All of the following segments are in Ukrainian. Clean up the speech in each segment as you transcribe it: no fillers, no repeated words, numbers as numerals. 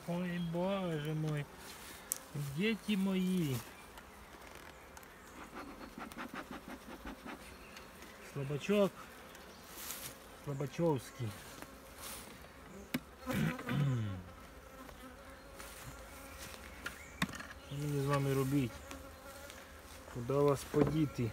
Ой, боже мой. Дети мои. Слабачок. Слабачовський. Що мені з вами робити? Куди вас подіти?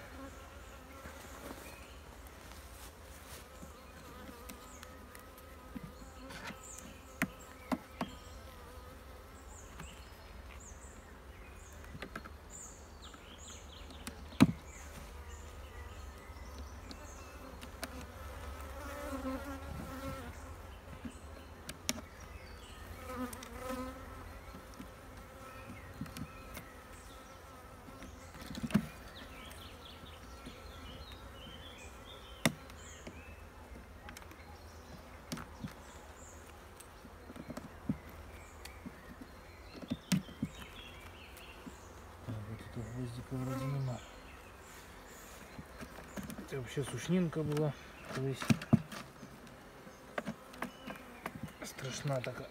Гвоздика вроде нема. Это вообще сушнинка была колись. Страшна така.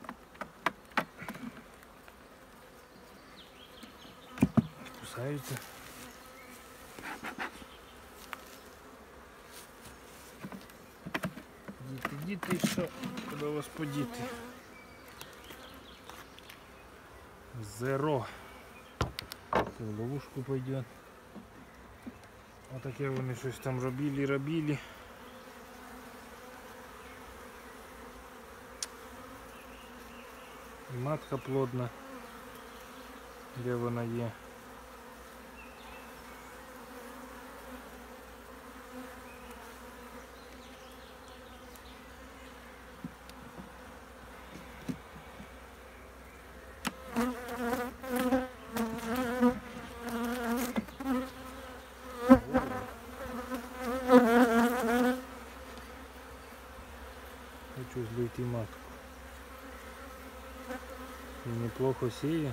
Кусаються. Діти, що? Куди вас подіти? Зеро. В ловушку пойдет. Вот таке вони щось там робили. І матка плодна. Де вона є? Хочу злити матку. И неплохо сея.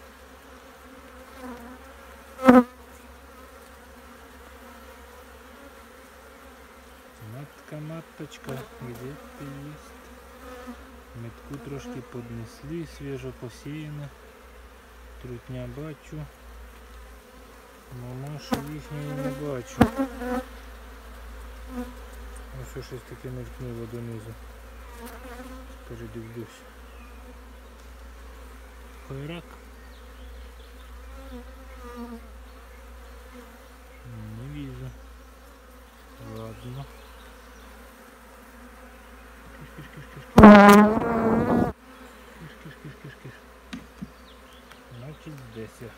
Маточка, где ты есть? Метку трошки поднесли, свіжо посіяно. Трутня бачу. Мамашу їхньої не бачу. Ось щось таке мелькнуло донизу. Передивлюсь. Хайрак. Не вижу. Ладно. Киш. Значит, здесь.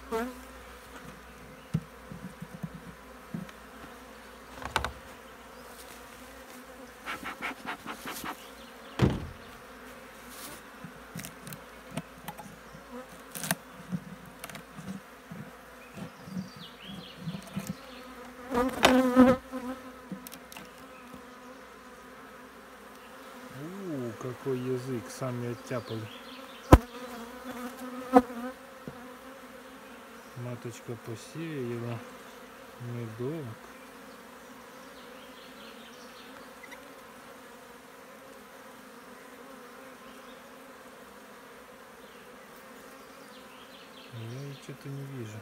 Какой язык, сами оттяпали. Маточка посеяла медок. Я что-то не вижу.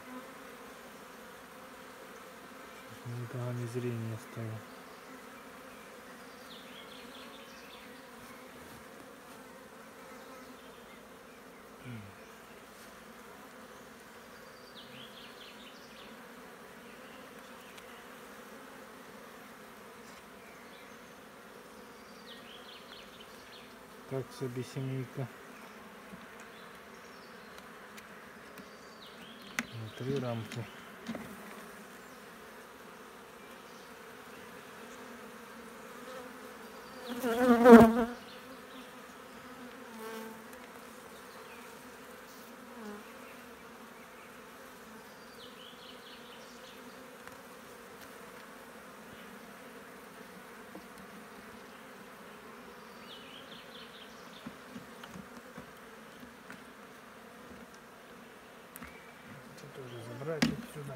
Мне поганое зрение стало. Так собі сімейка. На 3 рамки. Тоже забрать отсюда.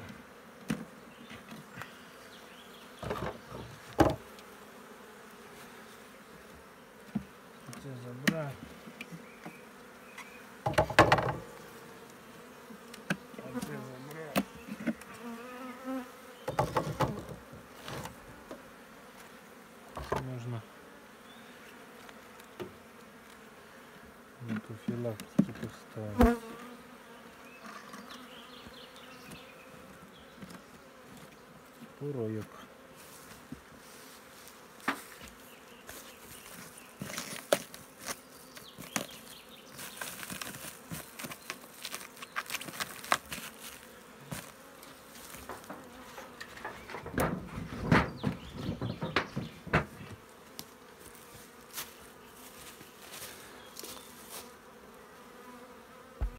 Это забрать. На профілактику поставив. Поройок.